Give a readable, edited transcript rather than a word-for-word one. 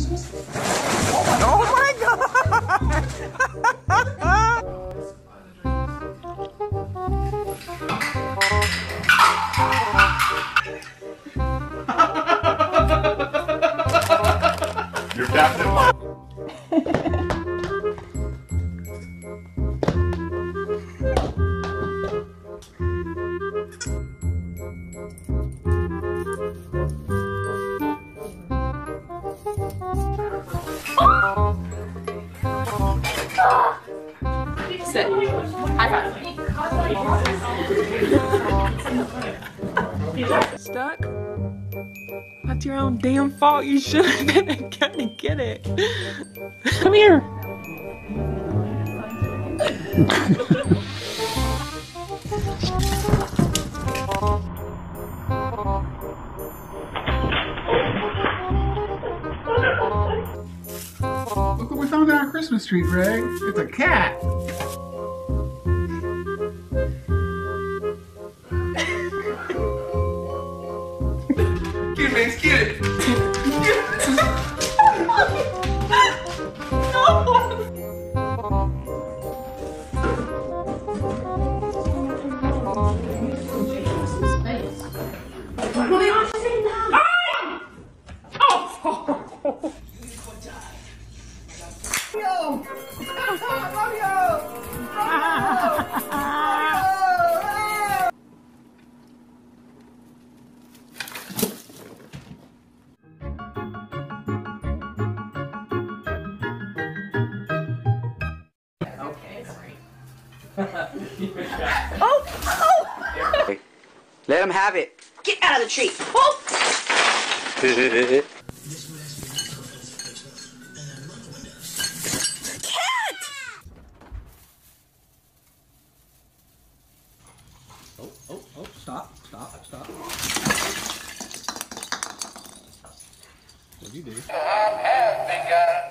Oh my God! You're captain. Sit. High five. Stuck? That's your own damn fault. You should have been gonna get it. Come here. Look what we found on our Christmas tree, Greg. It's a cat. Get it, Max, get it. Let him have it. Get out of the tree. Oh! Oh, stop. What'd you do? I'm having